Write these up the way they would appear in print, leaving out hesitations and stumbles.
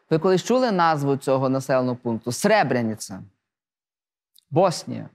Ви колись чули назву цього населеного пункту? Сребреніця. Боснія.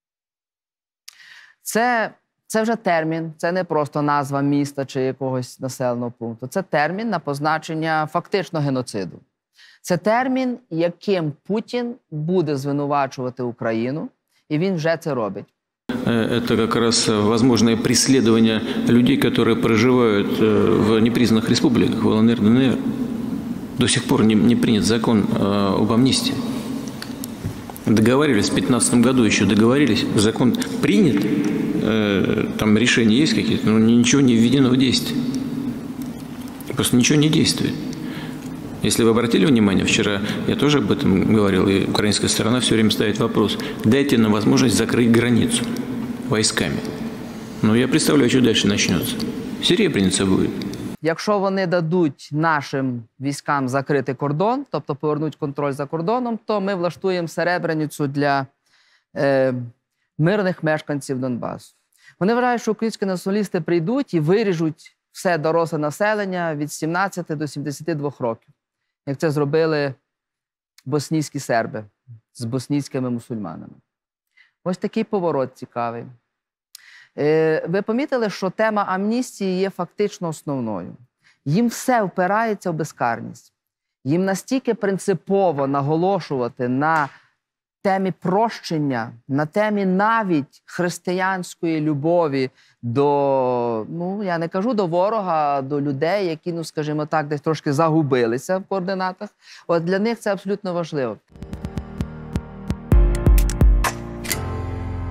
Це вже термін, це не просто назва міста чи якогось населеного пункту. Це термін на позначення фактично геноциду. Це термін, яким Путін буде звинувачувати Україну, і він вже це робить. Это как раз возможное преследование людей, которые проживают в непризнанных республиках, в ЛНР, ДНР. До сих пор не принят закон об амнистии. Договаривались в 2015 году, еще договорились, закон принят, там решения есть какие-то, но ничего не введено в действие. Просто ничего не действует. Если вы обратили внимание, вчера я тоже об этом говорил, и украинская сторона все время ставит вопрос: дайте нам возможность закрыть границу войсками. Но я представляю, что дальше начнется. Серебряница будет. Якщо вони дадуть нашим військам закрити кордон, тобто повернуть контроль за кордоном, то ми влаштуємо Серебряницю для мирних мешканців Донбасу. Вони вважають, що українські націоналісти прийдуть і виріжуть все доросле населення від 17 до 72 років, як це зробили боснійські серби з боснійськими мусульманами. Ось такий поворот цікавий. Ви помітили, що тема амністії є фактично основною. Їм все впирається в безкарність. Їм настільки принципово наголошувати на темі прощення, на темі навіть християнської любові до, ну, я не кажу до ворога, а до людей, які, ну, скажімо так, десь трошки загубилися в координатах. От для них це абсолютно важливо.